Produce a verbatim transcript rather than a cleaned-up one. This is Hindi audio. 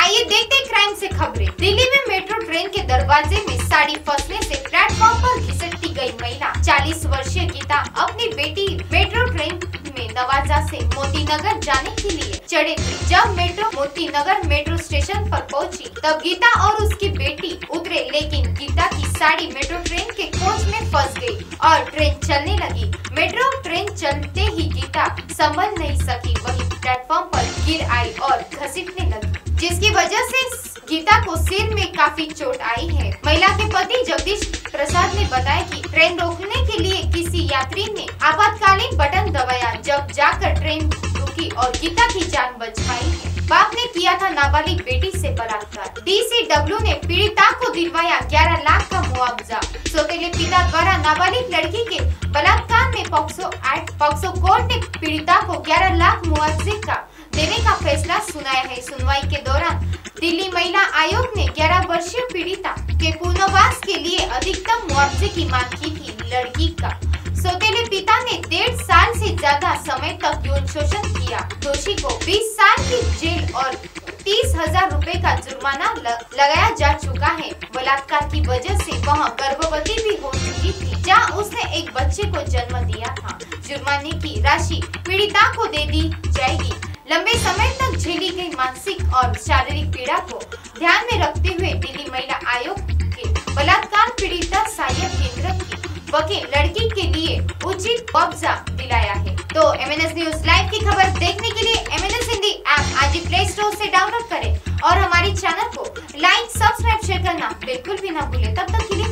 आइए देखते हैं क्राइम से खबरें। दिल्ली में मेट्रो ट्रेन के दरवाजे में साड़ी फंसने से प्लेटफॉर्म पर घिसटती गई महिला। चालीस वर्षीय गीता अपनी बेटी मेट्रो ट्रेन में नवाजा से मोती नगर जाने के लिए चढ़े थे। जब metro Moti Nagar metro station पर पहुंची, तब गीता और उसकी बेटी उतरे, लेकिन गीता की साड़ी मेट्रो ट्रेन के कोच में फंस गई और ट्रेन चलने लगी। मेट्रो ट्रेन चलते ही गीता संभल नहीं सकी, वही प्लेटफॉर्म पर गिर आई और घसीटने लगी, जिसकी वजह से गीता को सिर में काफी चोट आई है। महिला के पति जगदीश प्रसाद ने बताया कि ट्रेन रोकने के लिए किसी यात्री ने आपातकालीन बटन दबाया, जब जाकर ट्रेन रुकी और गीता की जान बच पाई है। बाप ने किया था नाबालिग बेटी से बलात्कार। डी सी डब्ल्यू ने पीड़िता को दिलवाया ग्यारह लाख का मुआवजा। सौतेले पिता द्वारा नाबालिग लड़की के बलात्कार में पॉक्सो एक्ट पॉक्सो कोर्ट ने पीड़िता को ग्यारह लाख मुआवजे का देने का फैसला सुनाया है। सुनवाई के दौरान दिल्ली महिला आयोग ने ग्यारह वर्षीय पीड़िता के पुनर्वास के लिए अधिकतम मुआवजे की मांग की थी। लड़की का सौतेले पिता ने डेढ़ साल से ज्यादा समय तक यौन शोषण किया। दोषी को बीस साल की जेल और तीस हजार रूपए का जुर्माना लगाया जा चुका है। बलात्कार की वजह से वह गर्भवती भी हो चुकी थी, जहां उसने एक बच्चे को जन्म दिया था। जुर्माने की राशि पीड़िता को दे दी जाएगी। लंबे समय तक झेली गई मानसिक और शारीरिक पीड़ा को ध्यान में रखते हुए दिल्ली महिला आयोग के बलात्कार पीड़िता सहायक केंद्र की वकील लड़की के लिए उचित मुआवजा दिलाया है। तो M N S news live की खबर देखने के लिए M N S Hindi app आज ही प्ले स्टोर से डाउनलोड करें और हमारे चैनल को लाइक, सब्सक्राइब, शेयर करना बिल्कुल भी ना भूलें। तब तक के लिए